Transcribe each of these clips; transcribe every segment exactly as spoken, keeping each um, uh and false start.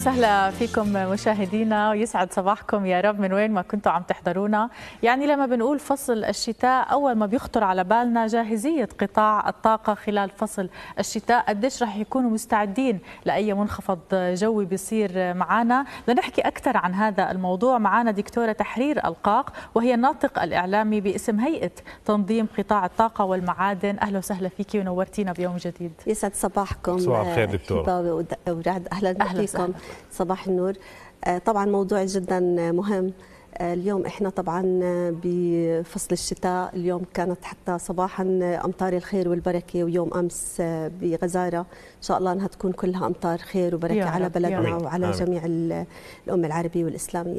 وسهلا فيكم مشاهدينا ويسعد صباحكم يا رب من وين ما كنتوا عم تحضرونا. يعني لما بنقول فصل الشتاء أول ما بيخطر على بالنا جاهزية قطاع الطاقة خلال فصل الشتاء، قديش رح يكونوا مستعدين لأي منخفض جوي بيصير معنا. لنحكي أكثر عن هذا الموضوع معنا دكتورة تحرير القاق، وهي الناطق الإعلامي باسم هيئة تنظيم قطاع الطاقة والمعادن. أهلا وسهلا فيكي ونورتينا بيوم جديد. يسعد صباحكم. صباح الخير دكتورة. ورعد أهلا فيكم. صباح النور. طبعا موضوع جدا مهم. اليوم احنا طبعا بفصل الشتاء، اليوم كانت حتى صباحا امطار الخير والبركه، ويوم امس بغزاره ان شاء الله انها تكون كلها امطار خير وبركه على بلدنا وعلى جميع الامه العربيه والاسلاميه.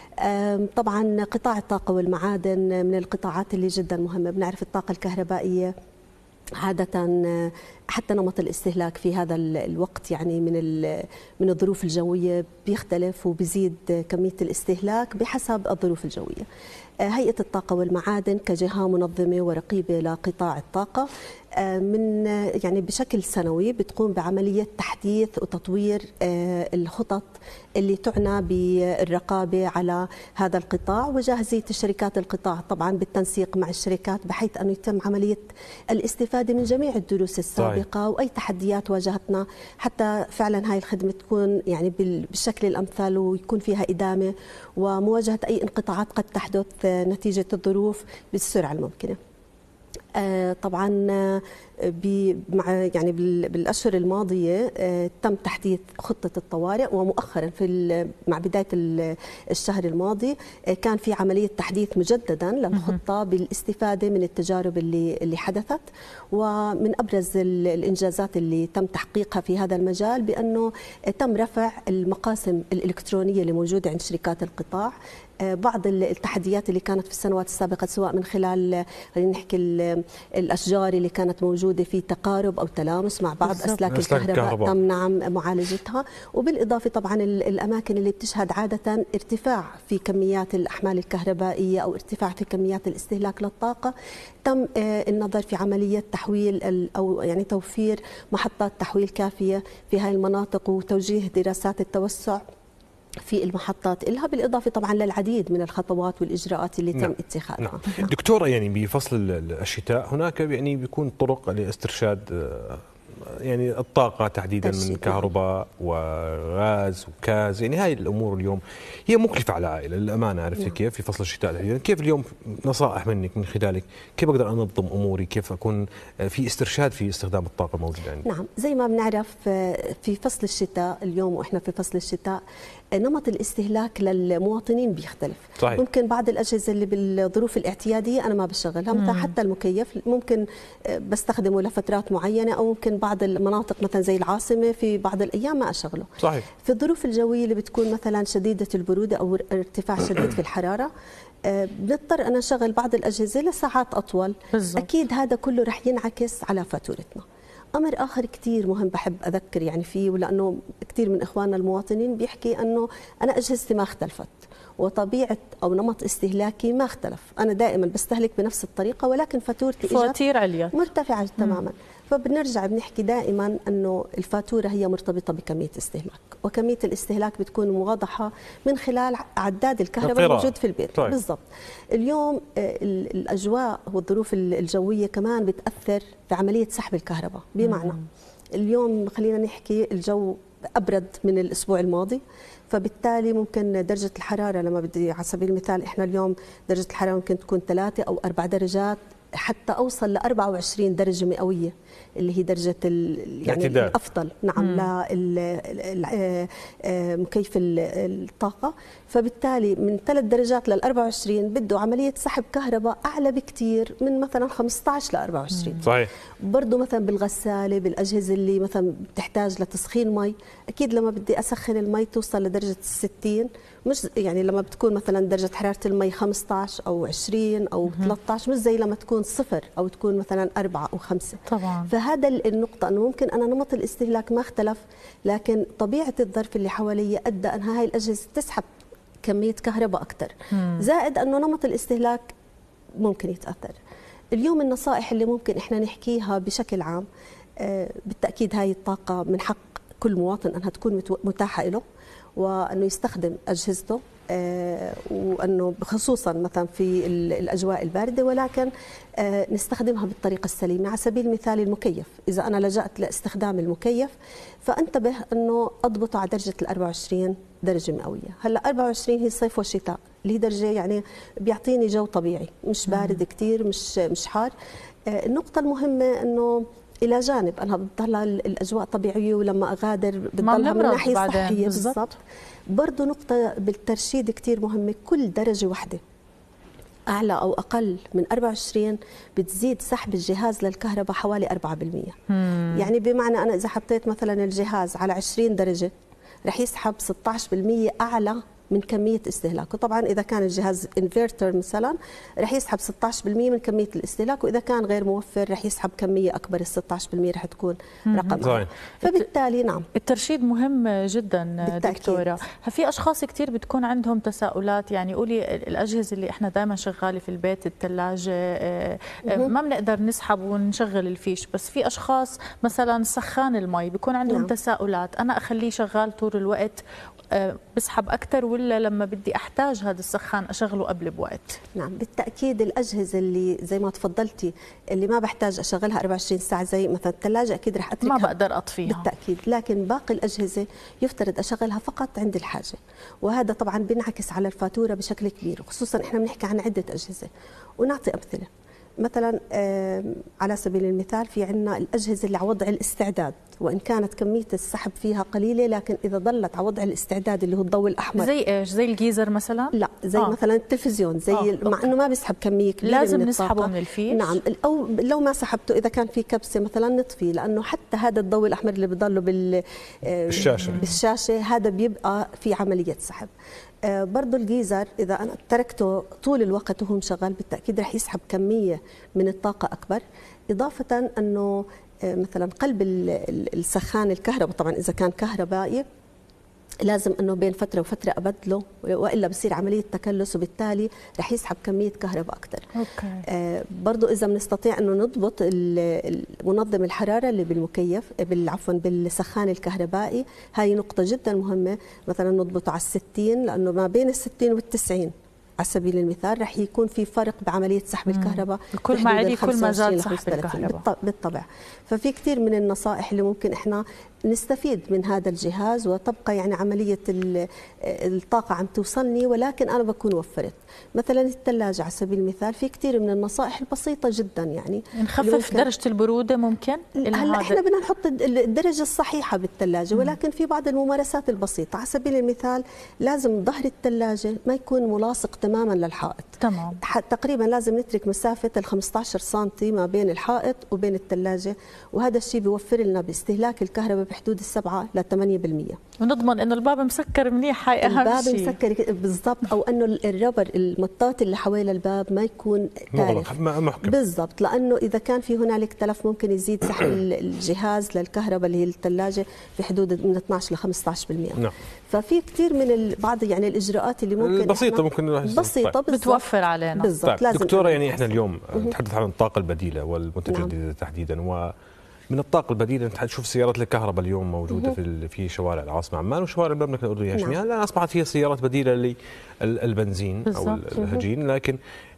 طبعا قطاع الطاقه والمعادن من القطاعات اللي جدا مهمه. بنعرف الطاقه الكهربائيه عادة حتى نمط الاستهلاك في هذا الوقت يعني من من الظروف الجوية بيختلف وبيزيد كمية الاستهلاك بحسب الظروف الجوية. هيئة الطاقة والمعادن كجهة منظمة ورقيبة لقطاع الطاقة من يعني بشكل سنوي بتقوم بعملية تحديث وتطوير الخطط اللي تعنى بالرقابة على هذا القطاع وجاهزية الشركات القطاع طبعا بالتنسيق مع الشركات بحيث أنه يتم عملية الاستفادة من جميع الدروس السابقة وأي تحديات واجهتنا حتى فعلا هاي الخدمة تكون يعني بالشكل الأمثل ويكون فيها إدامة ومواجهة أي انقطاعات قد تحدث نتيجة الظروف بالسرعة الممكنة. طبعا مع يعني بالاشهر الماضيه تم تحديث خطه الطوارئ، ومؤخرا في مع بدايه الشهر الماضي كان في عمليه تحديث مجددا للخطه بالاستفاده من التجارب اللي اللي حدثت. ومن ابرز الانجازات اللي تم تحقيقها في هذا المجال بانه تم رفع المقاسم الالكترونيه اللي موجوده عند شركات القطاع. بعض التحديات اللي كانت في السنوات السابقه سواء من خلال خلينا نحكي الاشجار اللي كانت موجوده في تقارب او تلامس مع بعض اسلاك الكهرباء تم نعم معالجتها، وبالاضافه طبعا الاماكن اللي بتشهد عاده ارتفاع في كميات الاحمال الكهربائيه او ارتفاع في كميات الاستهلاك للطاقه تم النظر في عمليه تحويل او يعني توفير محطات تحويل كافيه في هذه المناطق وتوجيه دراسات التوسع في المحطات إلها، بالإضافة طبعا للعديد من الخطوات والإجراءات اللي نعم. تم اتخاذها. نعم. نعم. دكتورة، يعني بفصل الشتاء هناك يعني بيكون طرق لاسترشاد يعني الطاقة تحديدا من كهرباء وغاز وكاز، يعني هاي الأمور اليوم هي مكلفة على العائلة للأمانة. عرفتي نعم. كيف في فصل الشتاء تحديدا كيف اليوم نصائح منك من خلالك كيف أقدر أنظم أموري، كيف أكون في استرشاد في استخدام الطاقة الموجودة عندي؟ نعم، زي ما بنعرف في فصل الشتاء اليوم وإحنا في فصل الشتاء نمط الاستهلاك للمواطنين بيختلف. صحيح. ممكن بعض الأجهزة اللي بالظروف الاعتيادية أنا ما بشغلها، مثلا حتى المكيف ممكن بستخدمه لفترات معينة، أو ممكن بعض المناطق مثلا زي العاصمة في بعض الأيام ما أشغله. صحيح. في الظروف الجوية اللي بتكون مثلا شديدة البرودة أو ارتفاع شديد في الحرارة بنضطر أنا أشغل بعض الأجهزة لساعات أطول. بالزبط. أكيد هذا كله رح ينعكس على فاتورتنا. أمر آخر كتير مهم بحب أذكر يعني فيه، ولأنه كتير من إخواننا المواطنين بيحكي أنه أنا أجهزتي ما اختلفت وطبيعة أو نمط استهلاكي ما اختلف، أنا دائما بستهلك بنفس الطريقة ولكن فاتورتي فواتير عليا مرتفعة تماما. فبنرجع بنحكي دائما أنه الفاتورة هي مرتبطة بكمية استهلاك، وكمية الاستهلاك بتكون واضحة من خلال عداد الكهرباء الموجود في البيت. طيب. بالضبط. اليوم الأجواء والظروف الجوية كمان بتأثر في عملية سحب الكهرباء، بمعنى مم. اليوم خلينا نحكي الجو أبرد من الأسبوع الماضي، فبالتالي ممكن درجة الحرارة لما بدي على سبيل المثال إحنا اليوم درجة الحرارة ممكن تكون ثلاثة أو أربع درجات حتى أوصل ل أربعة وعشرين درجة مئوية اللي هي درجة يعني الأفضل نعم لمكيف الطاقة. فبالتالي من ثلاث درجات لل أربعة وعشرين بده عملية سحب كهرباء أعلى بكثير من مثلا خمسة عشر ل أربعة وعشرين. صحيح. برضه مثلا بالغسالة بالأجهزة اللي مثلا بتحتاج لتسخين مي، أكيد لما بدي أسخن المي توصل لدرجة ستين، مش يعني لما بتكون مثلا درجة حرارة المي خمسة عشر أو عشرين أو ثلاثة عشر، مش زي لما تكون صفر أو تكون مثلا أربعة أو خمسة. طبعا. فهذا النقطة أنه ممكن أنا نمط الاستهلاك ما اختلف، لكن طبيعة الظرف اللي حوالي أدى أن هاي الأجهزة تسحب كمية كهرباء أكثر، زائد أنه نمط الاستهلاك ممكن يتأثر. اليوم النصائح اللي ممكن إحنا نحكيها بشكل عام، بالتأكيد هاي الطاقة من حق كل مواطن أنها تكون متاحة له، وأنه يستخدم أجهزته، وأنه خصوصا مثلا في الأجواء الباردة، ولكن نستخدمها بالطريقة السليمة. على سبيل المثال المكيف، إذا أنا لجأت لاستخدام المكيف فانتبه أنه أضبطه على درجة ال أربعة وعشرين درجة مئوية. هلا أربعة وعشرين هي صيف وشتاء، اللي هي درجة يعني بيعطيني جو طبيعي، مش بارد كتير، مش مش حار. النقطة المهمة أنه إلى جانب أنها بتضلها الأجواء طبيعية، ولما أغادر بتضلها من ناحية صحية بالضبط. برضه نقطة بالترشيد كتير مهمة، كل درجة واحدة أعلى أو أقل من أربعة وعشرين بتزيد سحب الجهاز للكهرباء حوالي أربعة بالمئة. يعني بمعنى أنا إذا حطيت مثلا الجهاز على عشرين درجة رح يسحب ستة عشر بالمئة أعلى من كمية استهلاكه. طبعا إذا كان الجهاز انفرتر مثلا رح يسحب ستة عشر بالمئة من كمية الاستهلاك، وإذا كان غير موفر رح يسحب كمية أكبر، ال ستة عشر بالمئة رح تكون رقم. فبالتالي نعم الترشيد مهم جدا دكتورة. في أشخاص كثير بتكون عندهم تساؤلات، يعني قولي الأجهزة اللي إحنا دائما شغالة في البيت، الثلاجة ما بنقدر نسحب ونشغل الفيش، بس في أشخاص مثلا سخان المي بيكون عندهم نعم. تساؤلات، أنا أخليه شغال طول الوقت بسحب أكثر، ولا لما بدي أحتاج هذا السخان أشغله قبل بوقت؟ نعم بالتأكيد الأجهزة اللي زي ما تفضلتي اللي ما بحتاج أشغلها أربعة وعشرين ساعة، زي مثلا الثلاجة أكيد رح أتركها، ما بقدر أطفيها بالتأكيد. لكن باقي الأجهزة يفترض أشغلها فقط عند الحاجة، وهذا طبعا بينعكس على الفاتورة بشكل كبير، وخصوصا إحنا بنحكي عن عدة أجهزة. ونعطي أمثلة، مثلا على سبيل المثال في عندنا الأجهزة اللي على وضع الاستعداد، وإن كانت كمية السحب فيها قليلة، لكن إذا ظلت على وضع الاستعداد اللي هو الضوء الأحمر. زي إيش؟ زي الجيزر مثلا؟ لا زي آه. مثلا التلفزيون، زي آه. مع إنه ما بيسحب كمية كبيرة لازم من نسحبه من الفيش. نعم، أو لو ما سحبته إذا كان في كبسة مثلا نطفي، لأنه حتى هذا الضوء الأحمر اللي بضله بال بالشاشة بالشاشة هذا بيبقى في عملية سحب. برضو الجيزر إذا أنا تركته طول الوقت وهو مشغل بالتأكيد رح يسحب كمية من الطاقة أكبر. إضافة أنه مثلا قلب السخان الكهرباء طبعا إذا كان كهربائي لازم أنه بين فترة وفترة أبدله، وإلا بصير عملية تكلس، وبالتالي رح يسحب كمية كهرباء أكثر. أوكي. آه برضو إذا بنستطيع أنه نضبط منظم الحرارة اللي بالمكيف عفوا بالسخان الكهربائي، هاي نقطة جدا مهمة، مثلا نضبطه على الستين، لأنه ما بين الستين والتسعين على سبيل المثال رح يكون في فرق بعملية سحب الكهرباء. كل ما علي كل ما زاد سحب الكهرباء بالطبع. ففي كثير من النصائح اللي ممكن احنا نستفيد من هذا الجهاز، وتبقى يعني عملية الطاقة عم توصلني ولكن أنا بكون وفرت. مثلا الثلاجة على سبيل المثال في كثير من النصائح البسيطة جدا، يعني نخفف درجة البرودة ممكن. هلا احنا بدنا نحط الدرجة الصحيحة بالثلاجة، ولكن في بعض الممارسات البسيطة. على سبيل المثال لازم ظهر الثلاجة ما يكون ملاصق تماما للحائط. تمام. تقريبا لازم نترك مسافة ال خمسة عشر سنتي ما بين الحائط وبين الثلاجة، وهذا الشيء بيوفر لنا باستهلاك الكهرباء بحدود السبعة لثمانية بالمئة. ونضمن انه الباب مسكر منيح، هاي اهم الباب شيء. الباب مسكر بالضبط، او انه الربر المطاط اللي حوالين الباب ما يكون تالف محكم بالضبط، لانه اذا كان في هنالك تلف ممكن يزيد سحب الجهاز للكهرباء اللي هي الثلاجه في حدود من اثني عشر ل خمسة عشر بالمئة. نعم. ففي كثير من بعض يعني الاجراءات اللي ممكن بسيطه ممكن بسيطه طيب. بتوفر علينا بالضبط. طيب. دكتوره يعني احنا اليوم نتحدث عن الطاقه البديله والمتجدده نعم. تحديدا، و من الطاقة البديلة نشوف سيارات الكهرباء اليوم موجودة في في شوارع العاصمة عمان وشوارع المملكة الأردنية الهاشمية. نعم. الآن أصبحت هي سيارات بديلة للبنزين أو الهجين، لكن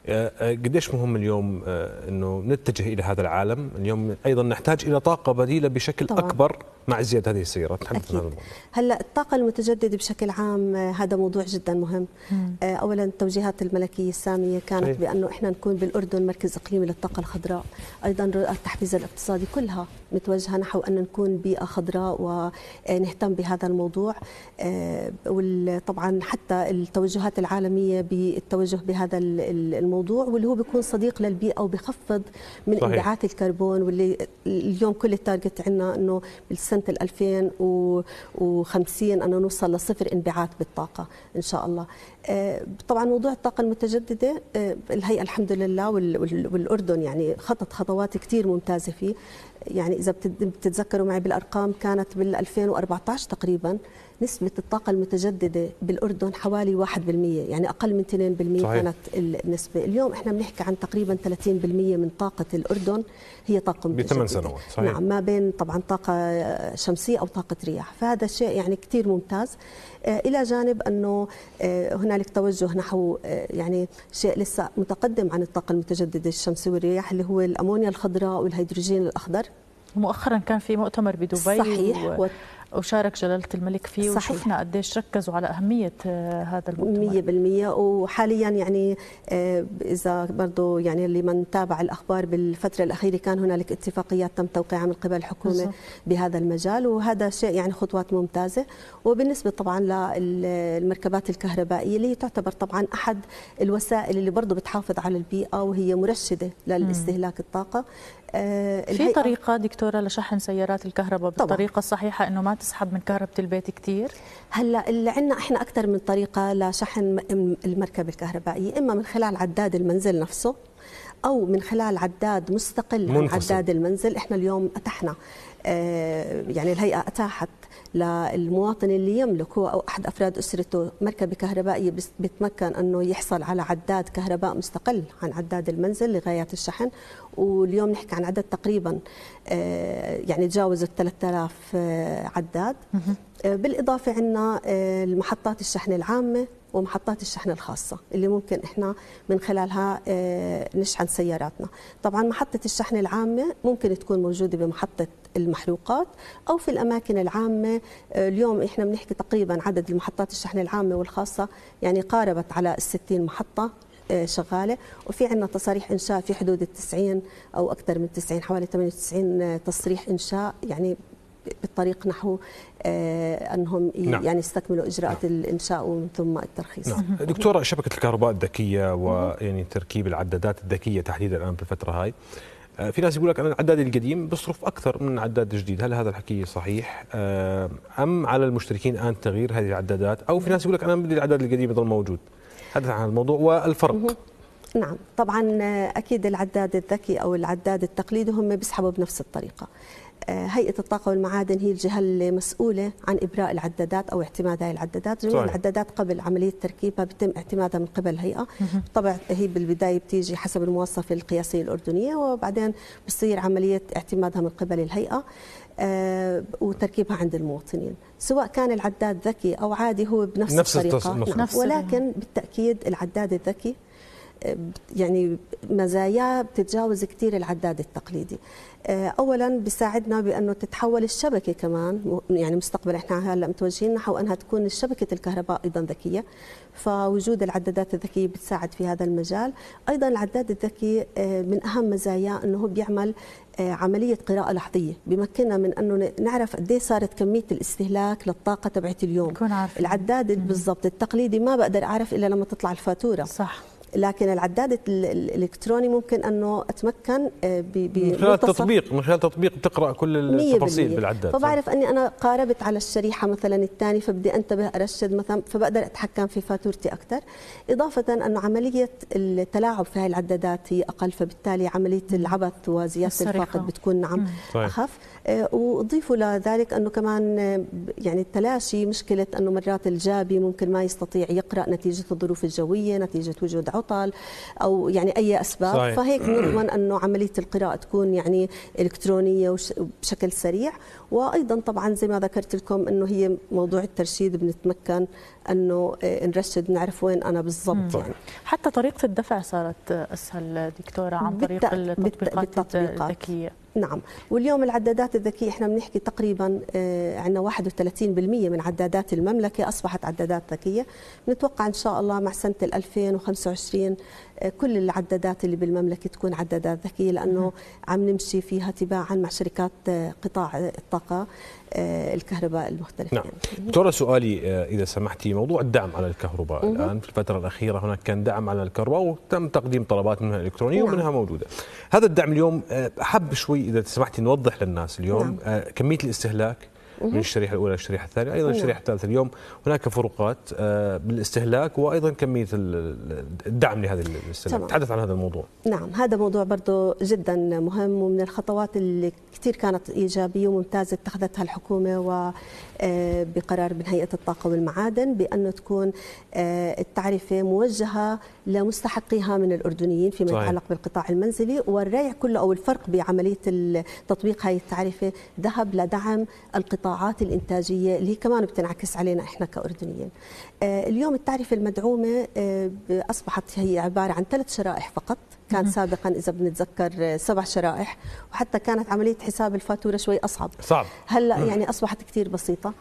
قديش مهم اليوم أنه نتجه إلى هذا العالم. اليوم أيضا نحتاج إلى طاقة بديلة بشكل طبعا. أكبر مع ازدياد هذه السيارات. نتحدث عن هذا الموضوع. هلا الطاقة المتجددة بشكل عام هذا موضوع جدا مهم. مم. أولا التوجيهات الملكية السامية كانت صحيح. بأنه إحنا نكون بالأردن مركز إقليمي للطاقة الخضراء، أيضا التحفيز الاقتصادي كلها متوجهة نحو أن نكون بيئة خضراء ونهتم بهذا الموضوع. وطبعا حتى التوجهات العالمية بالتوجه بهذا الموضوع، واللي هو بيكون صديق للبيئة وبيخفض من صحيح. انبعاث الكربون، واللي اليوم كل التارجت عندنا أنه سنة ألفين وخمسين أنه نوصل لصفر انبعاث بالطاقة إن شاء الله. طبعا موضوع الطاقة المتجددة الهيئة الحمد لله والأردن يعني خطت خطوات كثير ممتازة فيه. يعني إذا بتتذكروا معي بالأرقام كانت بال ألفين وأربعة عشر تقريبا نسبة الطاقة المتجددة بالأردن حوالي واحد بالمئة، يعني أقل من اثنين بالمئة كانت النسبة. اليوم احنا بنحكي عن تقريبا ثلاثين بالمئة من طاقة الأردن هي طاقة متجددة بثمان سنوات. صحيح. نعم، ما بين طبعا طاقة شمسية أو طاقة رياح، فهذا شيء يعني كثير ممتاز. إلى جانب أنه هنالك توجه نحو يعني شيء لسه متقدم عن الطاقة المتجددة الشمسية والرياح، اللي هو الأمونيا الخضراء والهيدروجين الأخضر. مؤخرا كان في مؤتمر بدبي. صحيح. و... وشارك جلالة الملك فيه. صحيح. وشفنا قديش ركزوا على أهمية هذا المؤتمر. مية بالمية. وحاليا يعني إذا برضو يعني اللي من تابع الأخبار بالفترة الأخيرة كان هنالك اتفاقيات تم توقيعها من قبل الحكومة بالزبط. بهذا المجال، وهذا شيء يعني خطوات ممتازة. وبالنسبة طبعا للمركبات الكهربائية اللي هي تعتبر طبعا أحد الوسائل اللي برضو بتحافظ على البيئة وهي مرشدة للاستهلاك الطاقة. في طريقة دكتورة لشحن سيارات الكهرباء بالطريقة الصحيحة انه ما تسحب من كهرباء البيت كثير؟ هلا اللي عندنا احنا اكثر من طريقة لشحن المركبة الكهربائية، اما من خلال عداد المنزل نفسه او من خلال عداد مستقل منفصل عن عداد المنزل. احنا اليوم اتحنا يعني الهيئة اتاحت للمواطن اللي يملك هو أو أحد أفراد أسرته مركبة كهربائية بيتمكن أنه يحصل على عداد كهرباء مستقل عن عداد المنزل لغايات الشحن. واليوم نحكي عن عدد تقريبا يعني تجاوز ثلاثة آلاف عداد. بالإضافة عندنا المحطات الشحن العامة ومحطات الشحن الخاصة اللي ممكن إحنا من خلالها نشحن سياراتنا. طبعا محطة الشحن العامة ممكن تكون موجودة بمحطة المحروقات أو في الأماكن العامة. اليوم إحنا بنحكي تقريبا عدد المحطات الشحن العامة والخاصة يعني قاربت على الستين محطة شغالة، وفي عندنا تصاريح إنشاء في حدود التسعين أو أكثر من تسعين، حوالي ثمانية وتسعين تصريح إنشاء يعني بالطريق نحو آه أنهم نعم. يعني يستكملوا إجراءات نعم. الإنشاء ومن ثم الترخيص. نعم. دكتورة، شبكة الكهرباء الذكية ويعني تركيب العدادات الذكية تحديدا الآن بالفترة هاي، آه في ناس يقول لك أنا العداد القديم بصرف أكثر من العداد الجديد، هل هذا الحكي صحيح؟ آه أم على المشتركين الآن تغيير هذه العدادات، أو في ناس يقول لك أنا بدي العداد القديم يضل موجود؟ حدث عن الموضوع والفرق. نعم، طبعا أكيد العداد الذكي أو العداد التقليدي هم بيسحبوا بنفس الطريقة. هيئة الطاقة والمعادن هي الجهة المسؤولة عن إبراء العدادات أو اعتماد هذه العدادات. جميع العدادات قبل عملية تركيبها بيتم اعتمادها من قبل الهيئة. طبعا هي بالبداية بتيجي حسب المواصفة القياسية الأردنية، وبعدين بتصير عملية اعتمادها من قبل الهيئة آه وتركيبها عند المواطنين، سواء كان العداد ذكي أو عادي هو بنفس نفس الطريقة. نفس ولكن بالتأكيد العداد الذكي يعني مزاياه بتتجاوز كثير العداد التقليدي. اولا بيساعدنا بانه تتحول الشبكه كمان، يعني مستقبلا احنا هلا متوجهين نحو انها تكون شبكه الكهرباء ايضا ذكيه، فوجود العدادات الذكيه بتساعد في هذا المجال. ايضا العداد الذكي من اهم مزاياه انه هو بيعمل عمليه قراءه لحظيه، بمكننا من انه نعرف قد ايه صارت كميه الاستهلاك للطاقه تبعت اليوم. العداد بالضبط التقليدي ما بقدر اعرف الا لما تطلع الفاتوره. صح. لكن العداد الالكتروني ممكن انه اتمكن من خلال تطبيق من خلال تطبيق بتقرا كل التفاصيل بالعداد، فبعرف اني انا قاربت على الشريحه مثلا الثاني فبدي انتبه ارشد مثلا، فبقدر اتحكم في فاتورتي اكثر. اضافه انه عمليه التلاعب في هذه العدادات هي اقل، فبالتالي عمليه العبث وزياده الفاقد بتكون نعم اخف. واضيفوا لذلك انه كمان يعني تلاشي مشكله انه مرات الجابي ممكن ما يستطيع يقرا نتيجه الظروف الجويه، نتيجه وجود عطل او يعني اي اسباب. صحيح. فهيك نضمن انه عمليه القراءه تكون يعني الكترونيه وبشكل سريع. وايضا طبعا زي ما ذكرت لكم انه هي موضوع الترشيد بنتمكن انه نرشد نعرف وين انا بالضبط. يعني حتى طريقه الدفع صارت اسهل دكتوره عن طريق التطبيقات الذكيه. نعم، واليوم العدادات الذكية احنا بنحكي تقريبا عندنا واحد وثلاثين بالمئة من عدادات المملكة أصبحت عدادات ذكية. بنتوقع إن شاء الله مع سنة ألفين وخمسة وعشرين كل العدادات اللي بالمملكة تكون عدادات ذكية، لأنه عم نمشي فيها تباعا مع شركات قطاع الطاقة الكهرباء المختلفة. نعم. دكتورة، سؤالي إذا سمحتي، موضوع الدعم على الكهرباء الآن في الفترة الأخيرة هناك كان دعم على الكهرباء وتم تقديم طلبات منها إلكترونية. نعم. ومنها موجودة. هذا الدعم اليوم أحب شوي إذا سمحتي نوضح للناس اليوم. نعم. كمية الاستهلاك من الشريحه الاولى للشريحه الثانيه، ايضا الشريحه الثالثه. اليوم هناك فروقات بالاستهلاك وايضا كميه الدعم لهذا الاستهلاك، نتحدث عن هذا الموضوع. نعم، هذا موضوع برضه جدا مهم، ومن الخطوات اللي كثير كانت ايجابيه وممتازه اتخذتها الحكومه وبقرار من هيئه الطاقه والمعادن بانه تكون التعرفه موجهه لمستحقيها من الاردنيين فيما صحيح. يتعلق بالقطاع المنزلي، والريع كله او الفرق بعمليه تطبيق هذه التعرفه ذهب لدعم القطاعات الانتاجيه اللي هي كمان بتنعكس علينا احنا كاردنيين. اليوم التعرفه المدعومه اصبحت هي عباره عن ثلاث شرائح فقط، كان سابقا اذا بنتذكر سبع شرائح، وحتى كانت عمليه حساب الفاتوره شوي اصعب صعب. هلا يعني اصبحت كثير بسيطه.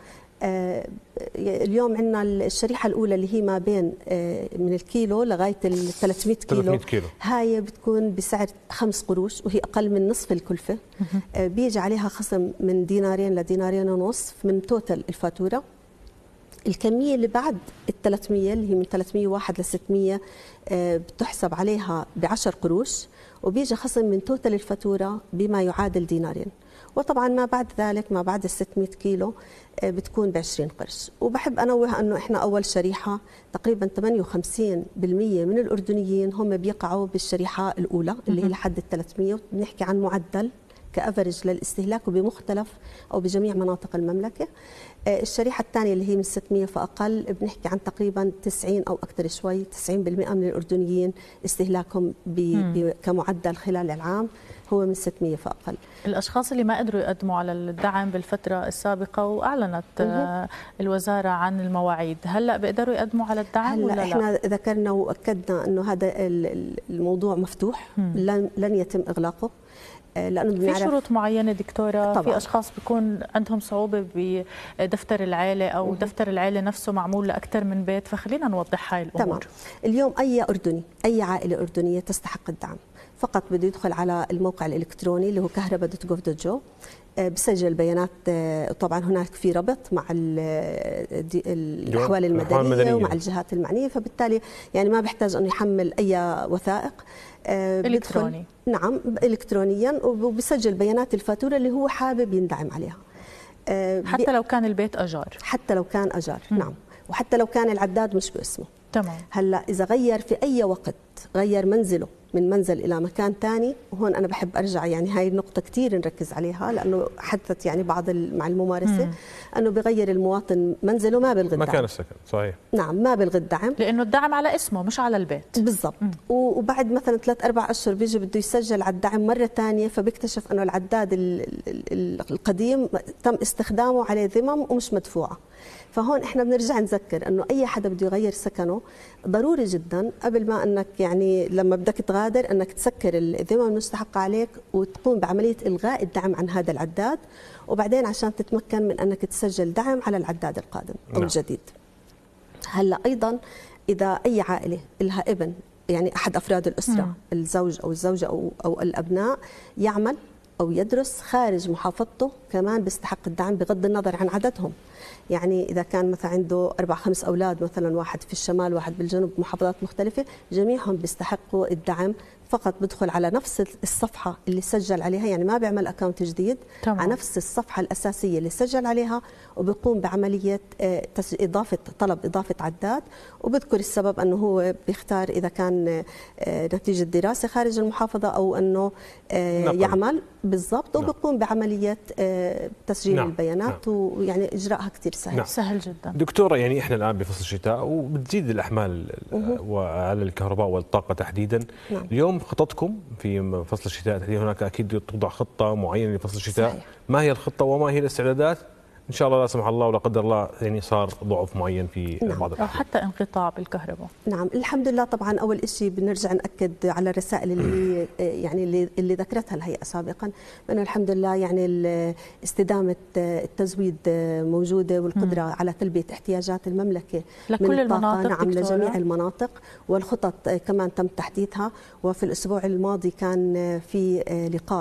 اليوم عندنا الشريحه الاولى اللي هي ما بين من الكيلو لغايه ال ثلاثمئة كيلو, كيلو. هاي بتكون بسعر خمس قروش وهي اقل من نصف الكلفه. بيجي عليها خصم من دينارين لدينارين ونصف من توتال الفاتوره. الكميه اللي بعد ال ثلاثمئة اللي هي من ثلاثمئة وواحد ل ستمئة بتحسب عليها ب عشر قروش، وبيجي خصم من توتال الفاتوره بما يعادل دينارين. وطبعا ما بعد ذلك ما بعد ال ستمئة كيلو بتكون ب عشرين قرش. وبحب انوه انه احنا اول شريحه تقريبا ثمانية وخمسين بالمئة من الاردنيين هم بيقعوا بالشريحه الاولى اللي هي لحد ال ثلاثمئة، وبنحكي عن معدل كأفرج للاستهلاك وبمختلف أو بجميع مناطق المملكة. الشريحة الثانية اللي هي من ستمئة فأقل بنحكي عن تقريبا تسعين أو أكثر شوي تسعين بالمئة من الأردنيين استهلاكهم كمعدل خلال العام هو من ستمئة فأقل. الأشخاص اللي ما قدروا يقدموا على الدعم بالفترة السابقة وأعلنت مم. الوزارة عن المواعيد، هلأ بيقدروا يقدموا على الدعم هلأ ولا لا؟ احنا ذكرنا وأكدنا أنه هذا الموضوع مفتوح، لن, لن يتم إغلاقه، لأنه في شروط معينة دكتورة. طبعا. في أشخاص بيكون عندهم صعوبة بدفتر العائلة أو مم. دفتر العائلة نفسه معمول لأكثر من بيت، فخلينا نوضح هاي الأمور. تمام. اليوم أي أردني أي عائلة أردنية تستحق الدعم فقط بده يدخل على الموقع الإلكتروني اللي هو كهرباء دوت جوف دوت جو، بسجل البيانات. طبعا هناك في ربط مع الأحوال المدنية ومع الجهات المعنية، فبالتالي يعني ما بيحتاج أنه يحمل أي وثائق. إلكتروني. نعم إلكترونيا، وبسجل بيانات الفاتورة اللي هو حابب يندعم عليها. حتى لو كان البيت أجار. حتى لو كان أجار. م. نعم. وحتى لو كان العداد مش باسمه. تمام. هلا إذا غير في أي وقت، غير منزله من منزل إلى مكان ثاني، وهون أنا بحب أرجع يعني هاي النقطة كثير نركز عليها لأنه حدثت يعني بعض مع الممارسة مم. أنه بغير المواطن منزله ما بيلغي الدعم. مكان السكن صحيح. نعم ما بيلغي الدعم لأنه الدعم على اسمه مش على البيت. بالضبط. وبعد مثلا ثلاث أربع أشهر بيجي بده يسجل على الدعم مرة ثانية، فبيكتشف أنه العداد القديم تم استخدامه عليه ذمم ومش مدفوعة. فهون احنا بنرجع نذكر انه اي حدا بده يغير سكنه ضروري جدا قبل ما انك يعني لما بدك تغادر انك تسكر الذمم المستحقه عليك وتقوم بعمليه الغاء الدعم عن هذا العداد، وبعدين عشان تتمكن من انك تسجل دعم على العداد القادم او نعم. الجديد. هلا ايضا اذا اي عائله لها ابن يعني احد افراد الاسره نعم. الزوج او الزوجه او او الابناء يعمل او يدرس خارج محافظته كمان بيستحق الدعم بغض النظر عن عددهم. يعني إذا كان مثلا عنده أربع خمس أولاد، مثلا واحد في الشمال واحد بالجنوب محافظات مختلفة، جميعهم بيستحقوا الدعم. فقط بدخل على نفس الصفحة اللي سجل عليها، يعني ما بيعمل أكاونت جديد، طبعا. على نفس الصفحة الأساسية اللي سجل عليها، وبيقوم بعملية إضافة طلب إضافة عداد، وبذكر السبب أنه هو بيختار إذا كان نتيجة دراسة خارج المحافظة أو أنه نقل. يعمل بالضبط، وبيقوم بعملية تسجيل نعم. البيانات نعم. ويعني إجراءها كثير سهل. نعم. سهل جدا. دكتورة يعني إحنا الآن بفصل الشتاء وبتزيد الأحمال وعلى الكهرباء والطاقة تحديدا. نعم. اليوم خططكم في فصل الشتاء تحديدا هناك اكيد توضع خطه معينه لفصل الشتاء. صحيح. ما هي الخطه وما هي الاستعدادات ان شاء الله لا سمح الله ولا قدر الله يعني صار ضعف معين في نعم. بعض الأحيان او حتى انقطاع بالكهرباء؟ نعم الحمد لله. طبعا اول شيء بنرجع ناكد على الرسائل اللي يعني اللي, اللي ذكرتها الهيئه سابقا، انه الحمد لله يعني استدامه التزويد موجوده والقدره م. على تلبيه احتياجات المملكه لكل المناطق. نعم لجميع المناطق، والخطط كمان تم تحديثها. وفي الاسبوع الماضي كان في لقاء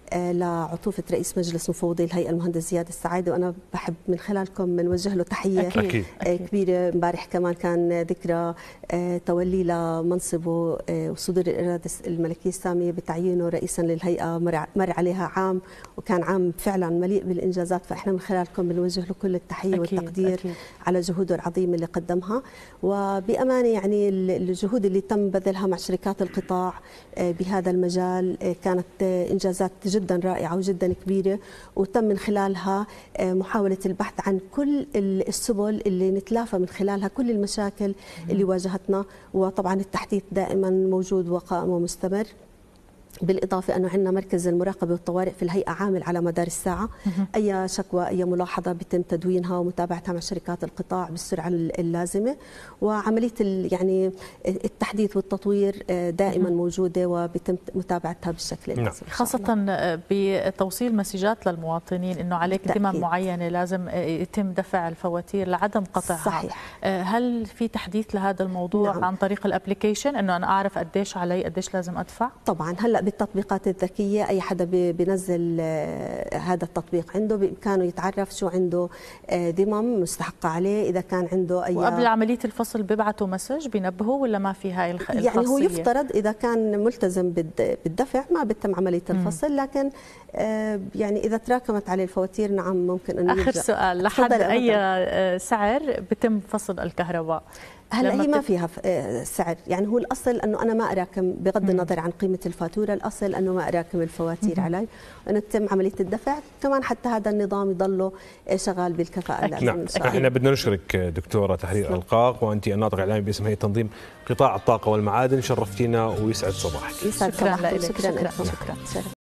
لعطوفة رئيس مجلس مفوضي الهيئة المهندس زياد السعايدة، وأنا بحب من خلالكم نوجه له تحية أكيد. كبيرة. امبارح كمان كان ذكرى تولي لمنصبه وصدور الإرادة الملكية السامية بتعيينه رئيسا للهيئة، مر عليها عام وكان عام فعلا مليء بالإنجازات، فإحنا من خلالكم بنوجه له كل التحية أكيد. والتقدير أكيد. على جهوده العظيمة اللي قدمها، وبأمانة يعني الجهود اللي تم بذلها مع شركات القطاع بهذا المجال كانت إنجازات جدا رائعة وجدا كبيرة، وتم من خلالها محاولة البحث عن كل السبل اللي نتلافى من خلالها كل المشاكل اللي واجهتنا، وطبعا التحديث دائما موجود وقائم ومستمر. بالإضافة أنه عندنا مركز المراقبة والطوارئ في الهيئة عامل على مدار الساعة، أي شكوى أي ملاحظة بيتم تدوينها ومتابعتها مع شركات القطاع بالسرعة اللازمة، وعملية يعني التحديث والتطوير دائما موجودة وبيتم متابعتها بالشكل اللازم، خاصة بتوصيل مسجات للمواطنين أنه عليك ذمم معينة لازم يتم دفع الفواتير لعدم قطعها. صحيح. هل في تحديث لهذا الموضوع نعم. عن طريق الابليكيشن أنه أنا أعرف قديش علي قديش لازم أدفع؟ طبعا هلأ بالتطبيقات الذكية أي حدا بينزل هذا التطبيق عنده بإمكانه يتعرف شو عنده ذمم مستحقة عليه، إذا كان عنده أي. وقبل عملية الفصل بيبعتوا مسج بينبهوا ولا ما في هاي الخاصية؟ يعني هو يفترض إذا كان ملتزم بالدفع ما بتم عملية الفصل، لكن يعني إذا تراكمت عليه الفواتير نعم ممكن أن آخر سؤال، لحد أي سعر بتم فصل الكهرباء؟ هلا هي ما فيها سعر، يعني هو الاصل انه انا ما اراكم بغض النظر عن قيمه الفاتوره، الاصل انه ما اراكم الفواتير علي وانه تتم عمليه الدفع، كمان حتى هذا النظام يضله شغال بالكفاءه. نعم احنا بدنا نشكرك دكتوره تحرير القاق، وانت الناطق الاعلامي باسم هيئه تنظيم قطاع الطاقه والمعادن، شرفتينا ويسعد صباحك. يسعد صباحك. شكرا لك. شكرا, شكرا. شكرا.